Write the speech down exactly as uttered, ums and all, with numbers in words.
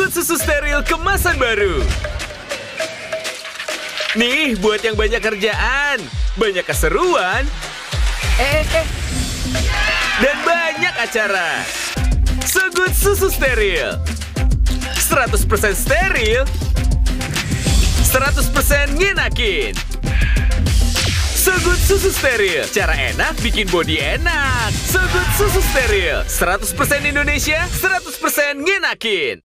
Segut susu steril kemasan baru. Nih, buat yang banyak kerjaan, banyak keseruan, Eh, eh, dan banyak acara. Segut susu steril. seratus persen steril, seratus persen ngenakin. Segut susu steril. Cara enak bikin body enak. Segut susu steril. seratus persen Indonesia, seratus persen ngenakin.